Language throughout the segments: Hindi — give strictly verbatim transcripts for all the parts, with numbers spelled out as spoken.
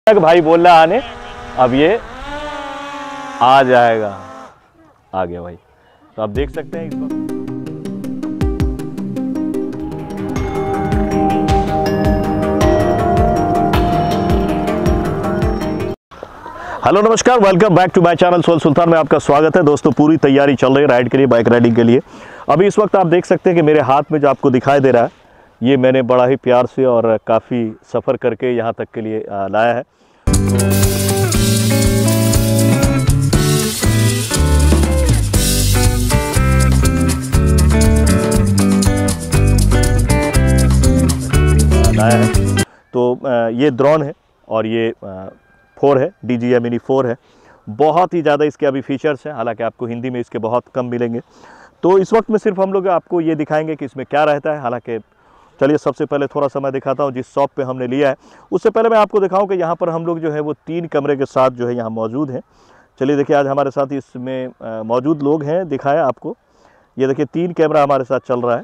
भाई बोल रहा आने, अब ये आ जाएगा, आ गया भाई। तो आप देख सकते हैं इस वक्त। हेलो नमस्कार, welcome back to my channel Soul Sultan में आपका स्वागत है। दोस्तों पूरी तैयारी चल रही है राइड के लिए, बाइक राइडिंग के लिए। अभी इस वक्त आप देख सकते हैं कि मेरे हाथ में जो आपको दिखाई दे रहा है, ये मैंने बड़ा ही प्यार से और काफ़ी सफ़र करके यहाँ तक के लिए लाया है। लाया है तो ये ड्रोन है और ये फोर है, D J I mini four है। बहुत ही ज़्यादा इसके अभी फीचर्स हैं, हालांकि आपको हिंदी में इसके बहुत कम मिलेंगे। तो इस वक्त में सिर्फ हम लोग आपको ये दिखाएंगे कि इसमें क्या रहता है। हालांकि चलिए सबसे पहले थोड़ा सा मैं दिखाता हूँ जिस शॉप पे हमने लिया है। उससे पहले मैं आपको दिखाऊं कि यहाँ पर हम लोग जो है वो तीन कमरे के साथ जो है यहाँ मौजूद हैं। चलिए देखिए, आज हमारे साथ इसमें मौजूद लोग हैं, दिखाया आपको। ये देखिए तीन कैमरा हमारे साथ चल रहा है।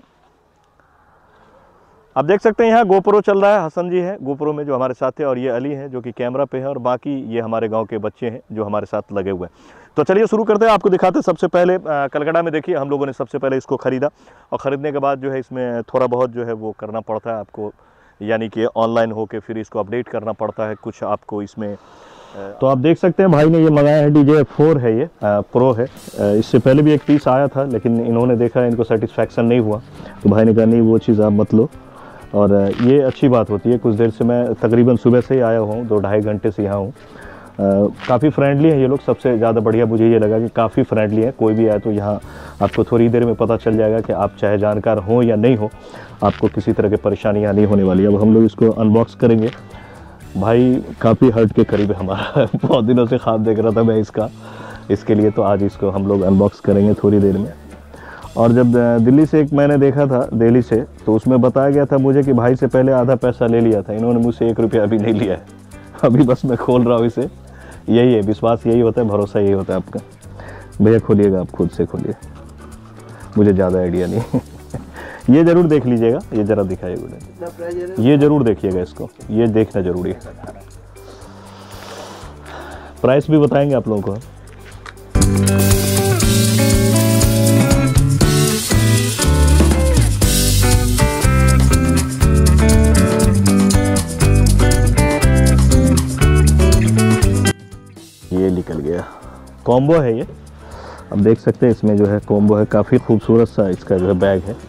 आप देख सकते हैं यहाँ गोप्रो चल रहा है, हसन जी है गोप्रो में जो हमारे साथ है, और ये अली हैं जो कि कैमरा पे है, और बाकी ये हमारे गांव के बच्चे हैं जो हमारे साथ लगे हुए हैं। तो चलिए शुरू करते हैं, आपको दिखाते हैं। सबसे पहले कलकत्ता में देखिए हम लोगों ने सबसे पहले इसको ख़रीदा, और ख़रीदने के बाद जो है इसमें थोड़ा बहुत जो है वो करना पड़ता है आपको, यानी कि ऑनलाइन होकर फिर इसको अपडेट करना पड़ता है कुछ आपको इसमें। तो आप देख सकते हैं भाई ने ये मंगाया है, डी जे फोर है, ये प्रो है। इससे पहले भी एक पीस आया था, लेकिन इन्होंने देखा इनको सेटिस्फैक्शन नहीं हुआ, तो भाई ने कहा नहीं वो चीज़ आप मत लो। और ये अच्छी बात होती है। कुछ देर से मैं तकरीबन सुबह से ही आया हूँ, दो ढाई घंटे से यहाँ हूँ। काफ़ी फ्रेंडली है ये लोग, सबसे ज़्यादा बढ़िया मुझे ये लगा कि काफ़ी फ्रेंडली है। कोई भी आए तो यहाँ आपको थोड़ी देर में पता चल जाएगा कि आप चाहे जानकार हो या नहीं हो, आपको किसी तरह की परेशानियाँ नहीं होने वाली। अब हम लोग इसको अनबॉक्स करेंगे। भाई काफ़ी हर्ट के करीब है हमारा बहुत दिनों से ख्वाब देख रहा था मैं इसका, इसके लिए तो आज इसको हम लोग अनबॉक्स करेंगे थोड़ी देर में। और जब दिल्ली से एक मैंने देखा था, दिल्ली से, तो उसमें बताया गया था मुझे कि भाई से पहले आधा पैसा ले लिया था। इन्होंने मुझसे एक रुपया अभी नहीं लिया है, अभी बस मैं खोल रहा हूँ इसे। यही है, विश्वास यही होता है, भरोसा यही होता है आपका। भैया खोलिएगा, आप खुद से खोलिए, मुझे ज़्यादा आइडिया नहीं ये ज़रूर देख लीजिएगा, ये ज़रा दिखाइएगा, ये ज़रूर देखिएगा इसको, ये देखना ज़रूरी है। प्राइस भी बताएंगे आप लोगों को। ये निकल गया, कॉम्बो है ये। अब देख सकते हैं इसमें जो है कॉम्बो है, काफ़ी खूबसूरत सा इसका जो है बैग है।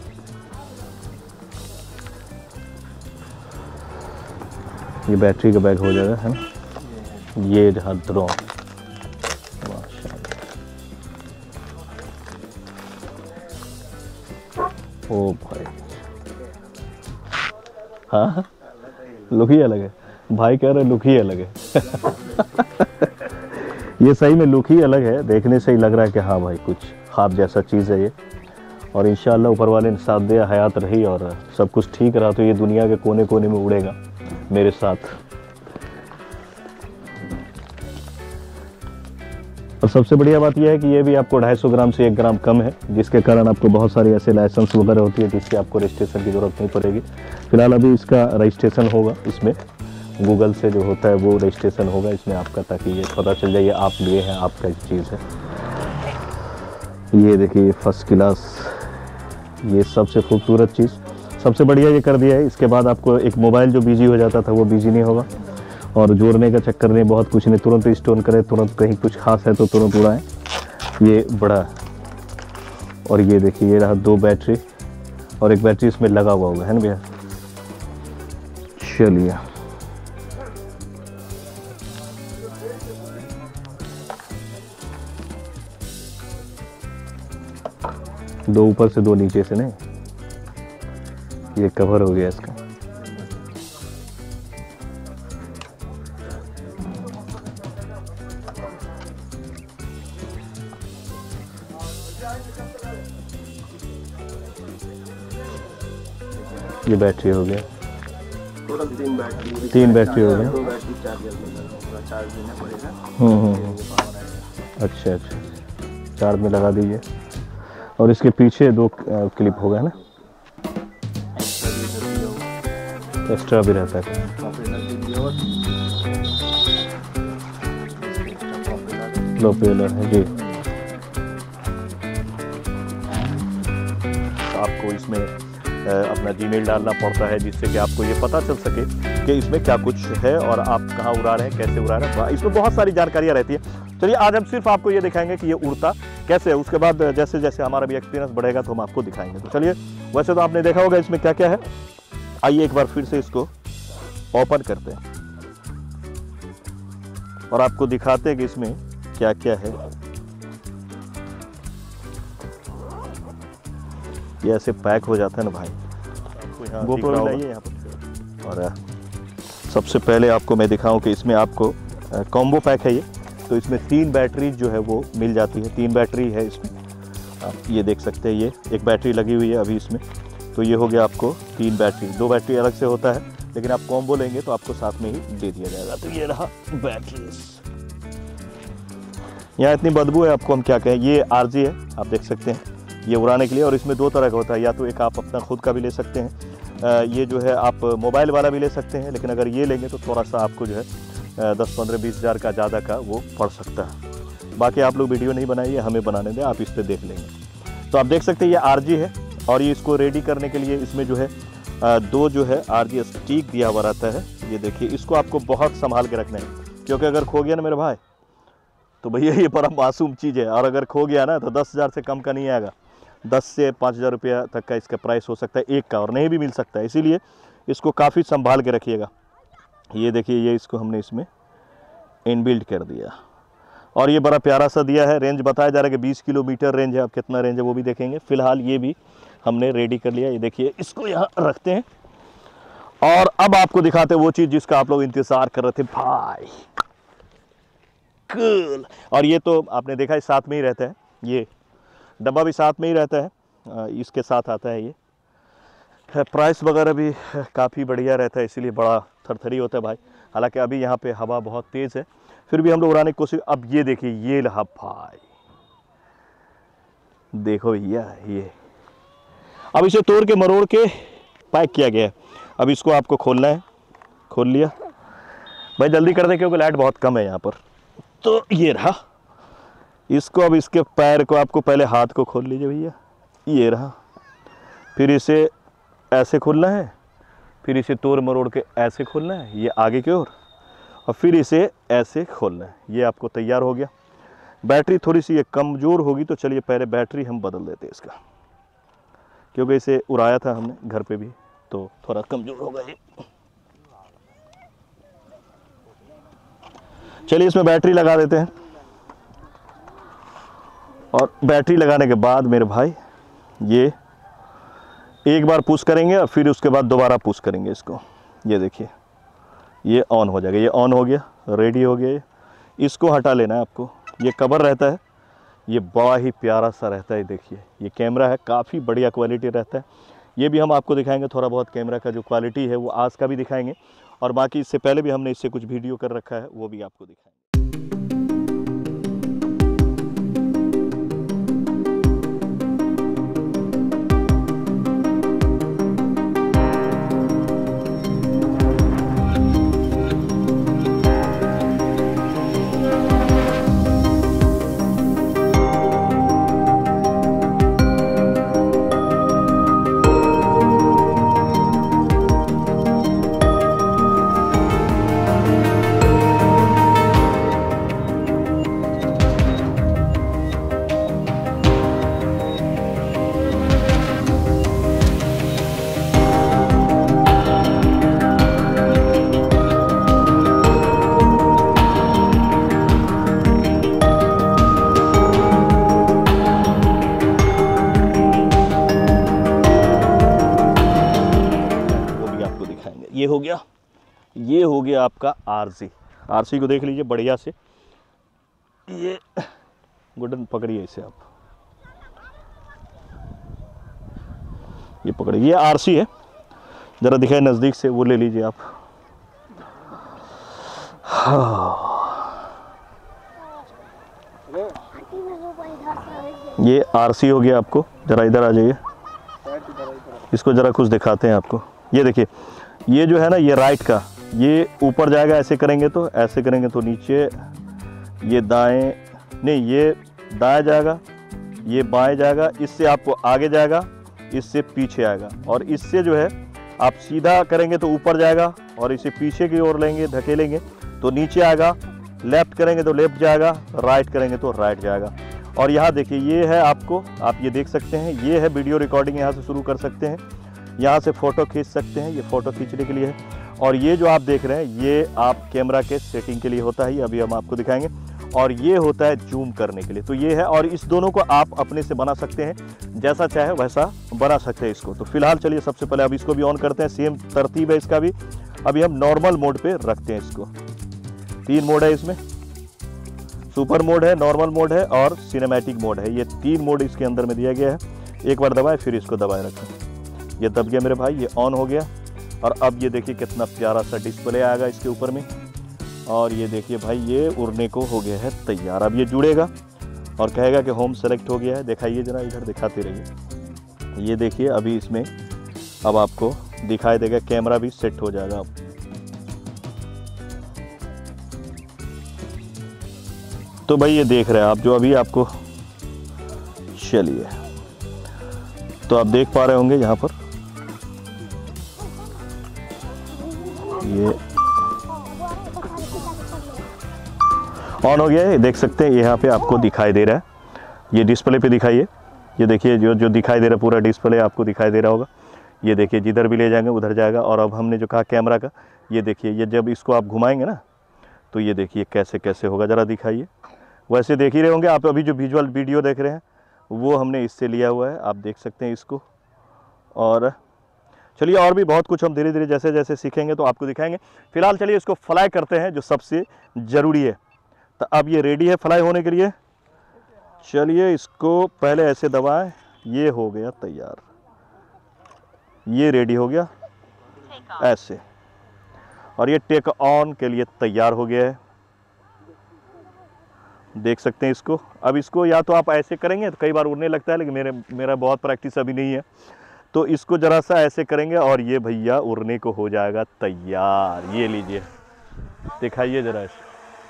ये बैटरी का बैग हो जाएगा, है ना। ये रहा ड्रोन, ओ भाई, हाँ लुक ही अलग है, भाई कह रहे लुक ही अलग है ये सही में लुक ही अलग है, देखने से ही लग रहा है कि हाँ भाई कुछ ख्वाब जैसा चीज़ है ये। और इंशाल्लाह ऊपर वाले ने साथ दिया, हयात रही और सब कुछ ठीक रहा तो ये दुनिया के कोने कोने में उड़ेगा मेरे साथ। और सबसे बढ़िया बात यह है कि ये भी आपको ढाई सौ ग्राम से एक ग्राम कम है, जिसके कारण आपको बहुत सारी ऐसे लाइसेंस वगैरह होती है जिससे आपको रजिस्ट्रेशन की ज़रूरत नहीं पड़ेगी। फिलहाल अभी इसका रजिस्ट्रेशन होगा, इसमें गूगल से जो होता है वो रजिस्ट्रेशन होगा इसमें आपका, ताकि ये पता चल जाए आप लिए हैं, आपका चीज़ है। ये देखिए फर्स्ट क्लास, ये सबसे खूबसूरत चीज़, सबसे बढ़िया ये कर दिया है। इसके बाद आपको एक मोबाइल जो बिजी हो जाता था वो बिजी नहीं होगा, और जोड़ने का चक्कर नहीं, बहुत कुछ नहीं, तुरंत स्टोन करें, तुरंत कहीं कुछ खास है तो तुरंत उड़ाएं, ये बड़ा। और ये देखिए ये रहा दो बैटरी, और एक बैटरी इसमें लगा हुआ होगा, है ना भैया। चलिए दो ऊपर से दो नीचे से, नहीं ये कवर हो गया इसका। ये बैटरी हो गया, टोटल तीन बैटरी तीन बैटरी हो गया, दो बैटरी चार्जर में चार्ज देना पड़ेगा। हम्म हम्म अच्छा अच्छा, चार्ज में लगा दीजिए। और इसके पीछे दो क्लिप हो गया ना, एक्स्ट्रा भी रहता है। प्रोपेलर है जी। आपको इसमें अपना जीमेल डालना पड़ता है जिससे कि आपको ये पता चल सके कि इसमें क्या कुछ है और आप कहाँ उड़ा रहे हैं, कैसे उड़ा रहे हैं। इसमें बहुत सारी जानकारियाँ रहती है। चलिए आज हम सिर्फ आपको ये दिखाएंगे कि ये उड़ता कैसे है, उसके बाद जैसे जैसे हमारा भी एक्सपीरियंस बढ़ेगा तो हम आपको दिखाएंगे। तो चलिए, वैसे तो आपने देखा होगा इसमें क्या क्या है। आइए एक बार फिर से इसको ओपन करते हैं और आपको दिखाते हैं कि इसमें क्या क्या है। ये ऐसे पैक हो जाता है ना भाई, गोप्रो लाइए यहाँ पर। और सबसे पहले आपको मैं दिखाऊं कि इसमें आपको कॉम्बो पैक है ये, तो इसमें तीन बैटरी जो है वो मिल जाती है। तीन बैटरी है इसमें, आप ये देख सकते हैं। ये एक बैटरी लगी हुई है अभी इसमें, तो ये हो गया आपको तीन बैटरी। दो बैटरी अलग से होता है, लेकिन आप कॉम्बो लेंगे तो आपको साथ में ही दे दिया जाएगा। तो ये रहा बैटरी। यहाँ इतनी बदबू है, आपको हम क्या कहें। ये आरजी है, आप देख सकते हैं, ये उड़ाने के लिए। और इसमें दो तरह का होता है, या तो एक आप अपना खुद का भी ले सकते हैं, ये जो है आप मोबाइल वाला भी ले सकते हैं, लेकिन अगर ये लेंगे तो थोड़ा सा आपको जो है दस पंद्रह बीस हज़ार का ज़्यादा का वो पड़ सकता है। बाकी आप लोग वीडियो नहीं बनाइए, हमें बनाने दें, आप इस पर देख लेंगे। तो आप देख सकते हैं ये आरजी है, और ये इसको रेडी करने के लिए इसमें जो है दो जो है आरजी स्टिक दिया हुआ रहता है। ये देखिए, इसको आपको बहुत संभाल के रखना है, क्योंकि अगर खो गया ना मेरे भाई तो भैया ये बड़ा मासूम चीज़ है। और अगर खो गया ना तो दस हज़ार से कम का नहीं आएगा, दस से पाँच हज़ार रुपया तक का इसका प्राइस हो सकता है एक का, और नहीं भी मिल सकता है। इसीलिए इसको काफ़ी संभाल के रखिएगा। ये देखिए, ये इसको हमने इसमें इनबिल्ट कर दिया, और ये बड़ा प्यारा सा दिया है। रेंज बताया जा रहा है कि बीस किलोमीटर रेंज है। अब कितना रेंज है वो भी देखेंगे। फिलहाल ये भी हमने रेडी कर लिया। ये देखिए, इसको यहाँ रखते हैं और अब आपको दिखाते हैं वो चीज़ जिसका आप लोग इंतज़ार कर रहे थे भाई। कूल। और ये तो आपने देखा है साथ में ही रहता है, ये डब्बा भी साथ में ही रहता है, इसके साथ आता है। ये प्राइस वगैरह भी काफ़ी बढ़िया रहता है, इसीलिए बड़ा थरथरी होता है भाई। हालांकि अभी यहाँ पे हवा बहुत तेज़ है, फिर भी हम लोग उड़ाने की कोशिश। अब ये देखिए, ये रहा भाई, देखो भैया ये। अब इसे तोड़ के मरोड़ के पैक किया गया है। अब इसको आपको खोलना है। खोल लिया भाई, जल्दी कर दें क्योंकि लाइट बहुत कम है यहाँ पर। तो ये रहा इसको। अब इसके पैर को आपको पहले हाथ को खोल लीजिए भैया, ये रहा। फिर इसे ऐसे खोलना है, फिर इसे तोड़ मरोड़ के ऐसे खोलना है, ये आगे की ओर, और फिर इसे ऐसे खोलना है। ये आपको तैयार हो गया। बैटरी थोड़ी सी ये कमज़ोर होगी, तो चलिए पहले बैटरी हम बदल देते हैं इसका, क्योंकि इसे उड़ाया था हमने घर पे भी, तो थोड़ा कमज़ोर होगा ये। चलिए इसमें बैटरी लगा देते हैं, और बैटरी लगाने के बाद मेरे भाई ये एक बार पुश करेंगे और फिर उसके बाद दोबारा पुश करेंगे इसको। ये देखिए, ये ऑन हो जाएगा। ये ऑन हो गया, रेडी हो गया। इसको हटा लेना है आपको। ये कवर रहता है, ये बड़ा ही प्यारा सा रहता है। देखिए, ये कैमरा है, काफ़ी बढ़िया क्वालिटी रहता है। ये भी हम आपको दिखाएंगे, थोड़ा बहुत कैमरा का जो क्वालिटी है वो आज का भी दिखाएंगे, और बाकी इससे पहले भी हमने इससे कुछ वीडियो कर रखा है, वो भी आपको दिखाएंगे। ये हो गया, ये हो गया आपका आरसी। आरसी को देख लीजिए बढ़िया से। ये गुडन पकड़िए इसे आप, ये पकड़िए। ये आरसी है, जरा दिखाए नज़दीक से, वो ले लीजिए आप। ये आरसी हो गया आपको। जरा इधर आ जाइए, इसको जरा कुछ दिखाते हैं आपको। ये देखिए, ये जो है ना, ये राइट का, ये ऊपर जाएगा। ऐसे करेंगे तो, ऐसे करेंगे तो नीचे, ये दाएं नहीं, ये दाएं जाएगा, ये बाएं जाएगा, इससे आपको आगे जाएगा, इससे पीछे आएगा, और इससे जो है आप सीधा करेंगे तो ऊपर जाएगा, और इसे पीछे की ओर लेंगे धकेलेंगे तो नीचे आएगा, लेफ्ट करेंगे तो लेफ्ट जाएगा, राइट करेंगे तो राइट जाएगा। और यहाँ देखिए ये है, आपको आप ये देख सकते हैं, ये है वीडियो रिकॉर्डिंग, यहाँ से शुरू कर सकते हैं, यहाँ से फ़ोटो खींच सकते हैं, ये फ़ोटो खींचने के लिए है। और ये जो आप देख रहे हैं ये आप कैमरा के सेटिंग के लिए होता है, ये अभी हम आपको दिखाएंगे। और ये होता है जूम करने के लिए, तो ये है। और इस दोनों को आप अपने से बना सकते हैं, जैसा चाहे वैसा बना सकते हैं इसको। तो फिलहाल चलिए सबसे पहले अब इसको भी ऑन करते हैं, सेम तरतीब है इसका भी। अभी हम नॉर्मल मोड पे रखते हैं इसको। तीन मोड है इसमें, सुपर मोड है, नॉर्मल मोड है और सिनेमैटिक मोड है। ये तीन मोड इसके अंदर में दिया गया है। एक बार दबाएं फिर इसको दबाए रखें। ये दब गया मेरे भाई, ये ऑन हो गया। और अब ये देखिए कितना प्यारा सा डिस्प्ले आएगा इसके ऊपर में। और ये देखिए भाई ये उड़ने को हो गया है तैयार। अब ये जुड़ेगा और कहेगा कि होम सेलेक्ट हो गया है। दिखाइए जरा, इधर दिखाते रहिए। ये देखिए अभी इसमें अब आपको दिखाई देगा, कैमरा भी सेट हो जाएगा। अब तो भाई ये देख रहे हैं आप जो अभी आपको, चलिए तो आप देख पा रहे होंगे यहाँ पर ये ऑन हो गया है। देख सकते हैं यहाँ पे आपको दिखाई दे रहा है, ये डिस्प्ले पे दिखाइए। ये देखिए जो जो दिखाई दे रहा है पूरा डिस्प्ले आपको दिखाई दे रहा होगा। ये देखिए जिधर भी ले जाएंगे उधर जाएगा। और अब हमने जो कहा कैमरा का, ये देखिए ये जब इसको आप घुमाएंगे ना तो ये देखिए कैसे कैसे होगा, ज़रा दिखाइए। वैसे देख ही रहे होंगे आप, अभी जो विजुअल वीडियो देख रहे हैं वो हमने इससे लिया हुआ है, आप देख सकते हैं इसको। और चलिए और भी बहुत कुछ हम धीरे धीरे जैसे जैसे सीखेंगे तो आपको दिखाएंगे। फिलहाल चलिए इसको फ्लाई करते हैं जो सबसे ज़रूरी है। तो अब ये रेडी है फ्लाई होने के लिए। चलिए इसको पहले ऐसे दबाएं, ये हो गया तैयार, ये रेडी हो गया ऐसे। और ये टेक ऑन के लिए तैयार हो गया है, देख सकते हैं इसको। अब इसको या तो आप ऐसे करेंगे तो कई बार उड़ने लगता है, लेकिन मेरे मेरा बहुत प्रैक्टिस अभी नहीं है, तो इसको ज़रा सा ऐसे करेंगे और ये भैया उड़ने को हो जाएगा तैयार। ये लीजिए, दिखाइए ज़रा इसको।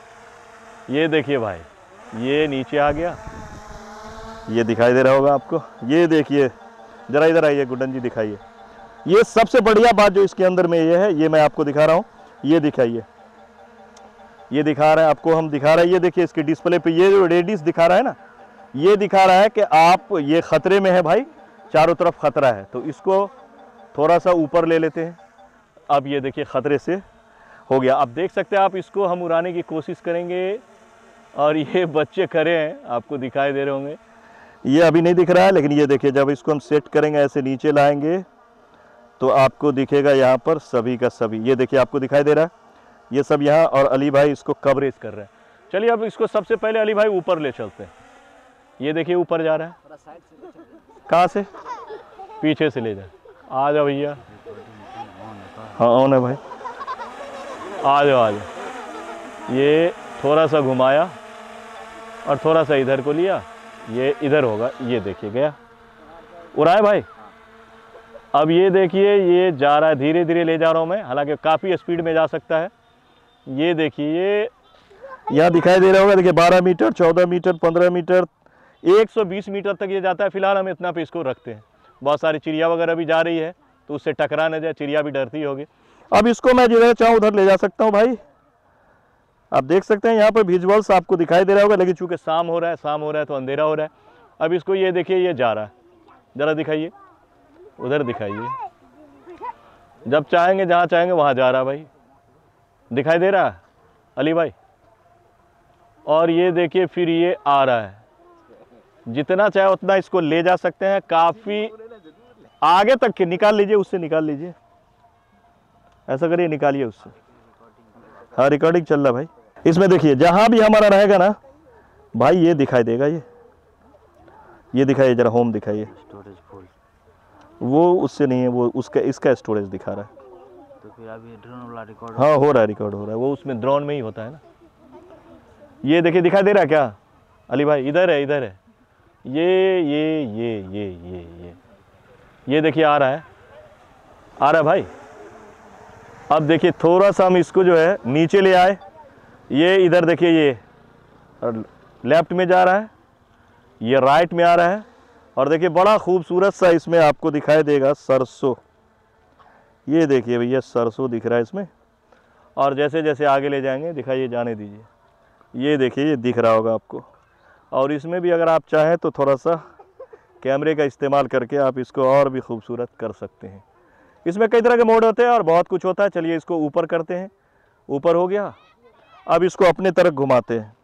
ये देखिए भाई ये नीचे आ गया, ये दिखाई दे रहा होगा आपको। ये देखिए ज़रा इधर आइए गुड्डन जी, दिखाइए। ये सबसे बढ़िया बात जो इसके अंदर में ये है, ये मैं आपको दिखा रहा हूँ, ये दिखाइए, ये दिखा रहा है आपको, हम दिखा रहे हैं। ये देखिए इसके डिस्प्ले पे ये जो रेडियस दिखा रहा है ना, ये दिखा रहा है कि आप ये ख़तरे में है भाई, चारों तरफ ख़तरा है। तो इसको थोड़ा सा ऊपर ले लेते हैं। अब ये देखिए ख़तरे से हो गया। अब देख सकते हैं आप, इसको हम उड़ाने की कोशिश करेंगे और ये बच्चे खड़े हैं, आपको दिखाई दे रहे होंगे। ये अभी नहीं दिख रहा है, लेकिन ये देखिए जब इसको हम सेट करेंगे, ऐसे नीचे लाएंगे तो आपको दिखेगा यहाँ पर सभी का सभी। ये देखिए आपको दिखाई दे रहा है ये सब यहाँ। और अली भाई इसको कवरेज कर रहे हैं। चलिए अब इसको सबसे पहले अली भाई ऊपर ले चलते हैं। ये देखिए ऊपर जा रहा है, कहाँ से? पीछे से ले जाए। आ जाओ भैया, हाँ ऑन है भाई, आ जाओ आ जाओ। ये थोड़ा सा घुमाया और थोड़ा सा इधर को लिया, ये इधर होगा। ये देखिए गया, उड़ा है भाई। अब ये देखिए ये जा रहा है, धीरे धीरे ले जा रहा हूँ मैं, हालांकि काफ़ी स्पीड में जा सकता है। ये देखिए ये यहाँ दिखाई दे रहा होगा, देखिए बारह मीटर, चौदह मीटर, पंद्रह मीटर, एक सौ बीस मीटर तक ये जाता है। फिलहाल हम इतना पे इसको रखते हैं। बहुत सारी चिड़िया वगैरह भी जा रही है तो उससे टकरा न जाए, चिड़िया भी डरती होगी। अब इसको मैं जिधर चाहूँ उधर ले जा सकता हूँ भाई। आप देख सकते हैं यहाँ पर विजुअल्स आपको दिखाई दे रहा होगा, लेकिन चूंकि शाम हो रहा है, शाम हो रहा है तो अंधेरा हो रहा है। अब इसको ये देखिए ये जा रहा है, ज़रा दिखाइए, उधर दिखाइए। जब चाहेंगे जहाँ चाहेंगे वहाँ जा रहा है भाई, दिखाई दे रहा है अली भाई। और ये देखिए फिर ये आ रहा है, जितना चाहे उतना इसको ले जा सकते हैं। काफ़ी आगे तक के निकाल लीजिए, उससे निकाल लीजिए, ऐसा करिए, निकालिए उससे। हाँ रिकॉर्डिंग चल रहा है भाई। इसमें देखिए जहाँ भी हमारा रहेगा ना भाई ये दिखाई देगा। ये ये दिखाइए जरा, होम दिखाइए। स्टोरेज फुल, वो उससे नहीं है, वो उसका इसका स्टोरेज दिखा रहा है। तो फिर अभी ड्रोन वाला रिकॉर्ड, हाँ हो रहा है, रिकॉर्ड हो रहा है, वो उसमें ड्रोन में ही होता है ना। ये देखिए दिखाई दे रहा है क्या अली भाई? इधर है, इधर है, ये ये ये ये ये ये ये देखिए आ रहा है, आ रहा है भाई। अब देखिए थोड़ा सा हम इसको जो है नीचे ले आए, ये इधर देखिए ये, और लेफ्ट में जा रहा है, ये राइट में आ रहा है। और देखिए बड़ा खूबसूरत सा इसमें आपको दिखाई देगा सरसों। ये देखिए भैया सरसों दिख रहा है इसमें। और जैसे जैसे आगे ले जाएंगे, दिखाइए, जाने दीजिए, ये देखिए ये दिख रहा होगा आपको। और इसमें भी अगर आप चाहें तो थोड़ा सा कैमरे का इस्तेमाल करके आप इसको और भी खूबसूरत कर सकते हैं। इसमें कई तरह के मोड होते हैं और बहुत कुछ होता है। चलिए इसको ऊपर करते हैं। ऊपर हो गया। अब इसको अपने तरफ घुमाते हैं।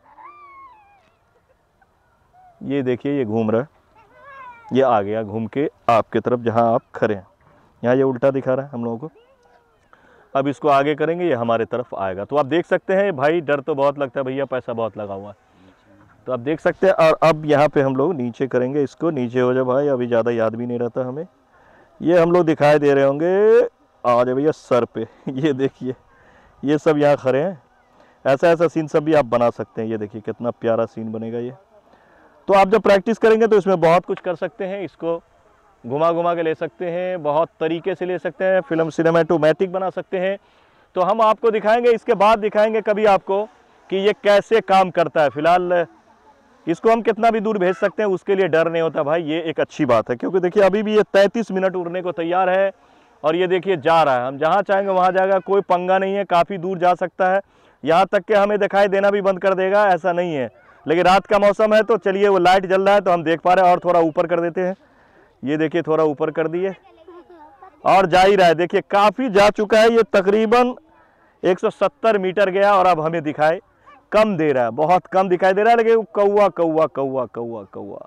ये देखिए ये घूम रहा है, ये आ गया घूम के आपके तरफ जहां आप खड़े हैं। यहाँ ये उल्टा दिखा रहा है हम लोगों को। अब इसको आगे करेंगे, ये हमारे तरफ आएगा। तो आप देख सकते हैं भाई, डर तो बहुत लगता है भैया, पैसा बहुत लगा हुआ है, तो आप देख सकते हैं। और अब यहाँ पे हम लोग नीचे करेंगे, इसको नीचे हो जाए भाई, अभी ज़्यादा याद भी नहीं रहता हमें। ये हम लोग दिखाई दे रहे होंगे, आ जाए भैया सर पे। ये देखिए ये सब यहाँ खड़े हैं। ऐसा ऐसा सीन सब भी आप बना सकते हैं। ये देखिए कितना प्यारा सीन बनेगा ये। तो आप जब प्रैक्टिस करेंगे तो इसमें बहुत कुछ कर सकते हैं। इसको घुमा घुमा के ले सकते हैं, बहुत तरीके से ले सकते हैं, फिल्म सिनेमेटोमेटिक बना सकते हैं। तो हम आपको दिखाएंगे, इसके बाद दिखाएंगे कभी आपको कि ये कैसे काम करता है। फिलहाल इसको हम कितना भी दूर भेज सकते हैं, उसके लिए डर नहीं होता भाई। ये एक अच्छी बात है, क्योंकि देखिए अभी भी ये तैंतीस मिनट उड़ने को तैयार है। और ये देखिए जा रहा है, हम जहाँ चाहेंगे वहाँ जाएगा, कोई पंगा नहीं है, काफ़ी दूर जा सकता है। यहाँ तक कि हमें दिखाई देना भी बंद कर देगा, ऐसा नहीं है। लेकिन रात का मौसम है तो चलिए, वो लाइट जल रहा है तो हम देख पा रहे हैं। और थोड़ा ऊपर कर देते हैं। ये देखिए थोड़ा ऊपर कर दिए और जा ही रहा है। देखिए काफ़ी जा चुका है, ये तकरीबन एक सौ सत्तर मीटर गया। और अब हमें दिखाई कम दे रहा है, बहुत कम दिखाई दे रहा है। लेकिन कौवा कौवा कौवा कौवा कौवा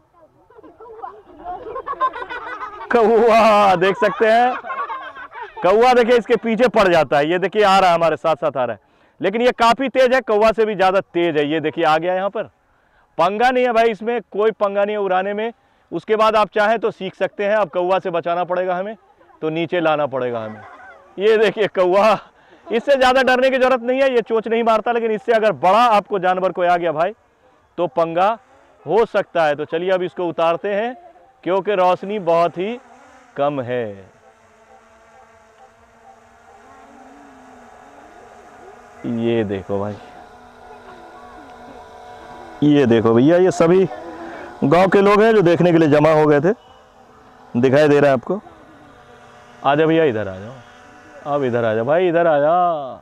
कौवा देख सकते हैं। कौवा देखिए इसके पीछे पड़ जाता है। ये देखिए आ रहा है, हमारे साथ साथ आ रहा है, लेकिन ये काफ़ी तेज है, कौवा से भी ज़्यादा तेज है। ये देखिए आ गया यहाँ पर। पंगा नहीं है भाई, इसमें कोई पंगा नहीं है उड़ाने में। उसके बाद आप चाहें तो सीख सकते हैं। अब कौवा से बचाना पड़ेगा हमें, तो नीचे लाना पड़ेगा हमें। ये देखिए कौवा, इससे ज़्यादा डरने की जरूरत नहीं है, ये चोंच नहीं मारता। लेकिन इससे अगर बड़ा आपको जानवर कोई आ गया भाई तो पंगा हो सकता है। तो चलिए अब इसको उतारते हैं, क्योंकि रोशनी बहुत ही कम है। ये देखो भाई, ये देखो भैया, ये सभी गांव के लोग हैं जो देखने के लिए जमा हो गए थे। दिखाई दे रहा है आपको। आ जाओ भैया, इधर आ जाओ, अब इधर आ जाओ भाई, इधर आ जाओ।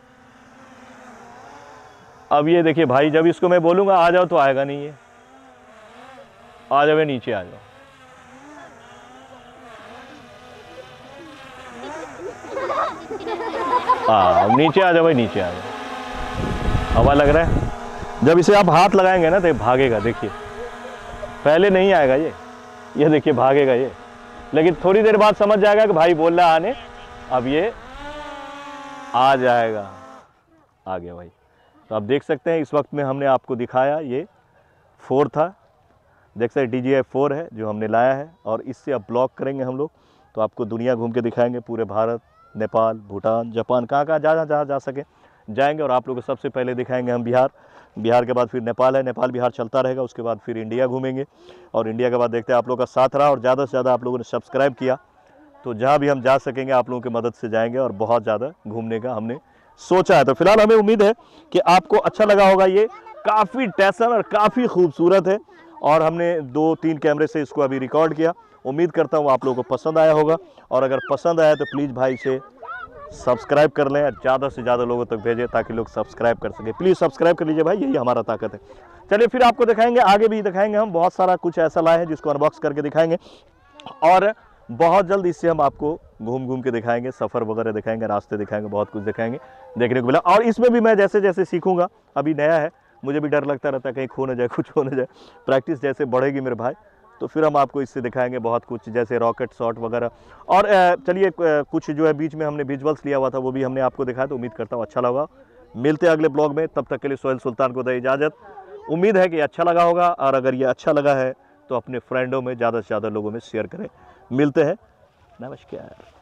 अब ये देखिए भाई, जब इसको मैं बोलूंगा आ जाओ तो आएगा नहीं ये। आ जाओ, नीचे आ जाओ। हाँ नीचे आ जाओ भाई, नीचे आ जाओ। हवा लग रहा है। जब इसे आप हाथ लगाएंगे ना तो ये भागेगा। देखिए पहले नहीं आएगा ये ये देखिए भागेगा ये, लेकिन थोड़ी देर बाद समझ जाएगा कि भाई बोल रहा है आने। अब ये आ जाएगा। आ गया भाई। तो आप देख सकते हैं इस वक्त में हमने आपको दिखाया, ये फोर था। देख सकते डी जी आई फोर है जो हमने लाया है। और इससे अब ब्लॉग करेंगे हम लोग, तो आपको दुनिया घूम के दिखाएंगे, पूरे भारत, नेपाल, भूटान, जापान, कहाँ कहाँ जहाँ जहाँ जा सके जाएंगे। और आप लोगों को सबसे पहले दिखाएंगे हम बिहार। बिहार के बाद फिर नेपाल है, नेपाल बिहार चलता रहेगा। उसके बाद फिर इंडिया घूमेंगे, और इंडिया के बाद देखते हैं आप लोगों का साथ रहा और ज़्यादा से ज़्यादा आप लोगों ने सब्सक्राइब किया, तो जहाँ भी हम जा सकेंगे आप लोगों की मदद से जाएंगे। और बहुत ज़्यादा घूमने का हमने सोचा है। तो फिलहाल हमें उम्मीद है कि आपको अच्छा लगा होगा। ये काफ़ी टेंशन और काफ़ी खूबसूरत है, और हमने दो तीन कैमरे से इसको अभी रिकॉर्ड किया। उम्मीद करता हूँ आप लोगों को पसंद आया होगा। और अगर पसंद आया तो प्लीज़ भाई इसे सब्सक्राइब कर लें, ज़्यादा से ज़्यादा लोगों तक भेजें ताकि लोग सब्सक्राइब कर सकें। प्लीज़ सब्सक्राइब कर लीजिए भाई, यही हमारा ताकत है। चलिए फिर आपको दिखाएंगे, आगे भी दिखाएंगे। हम बहुत सारा कुछ ऐसा लाए हैं जिसको अनबॉक्स करके दिखाएंगे, और बहुत जल्द इससे हम आपको घूम घूम के दिखाएंगे, सफ़र वगैरह दिखाएंगे, रास्ते दिखाएंगे, बहुत कुछ दिखाएंगे, देखने को मिला। और इसमें भी मैं जैसे जैसे सीखूंगा, अभी नया है, मुझे भी डर लगता रहता है कहीं खो न जाए, कुछ हो न जाए। प्रैक्टिस जैसे बढ़ेगी मेरे भाई, तो फिर हम आपको इससे दिखाएंगे बहुत कुछ, जैसे रॉकेट शॉट वगैरह। और चलिए कुछ जो है बीच में हमने विजुअल्स लिया हुआ था, वो भी हमने आपको दिखाया। तो उम्मीद करता हूँ अच्छा लगा। मिलते हैं अगले ब्लॉग में, तब तक के लिए सोहेल सुल्तान को दे इजाज़त। उम्मीद है कि अच्छा लगा होगा, और अगर ये अच्छा लगा है तो अपने फ्रेंडों में ज़्यादा से ज़्यादा लोगों में शेयर करें। मिलते हैं, नमस्कार।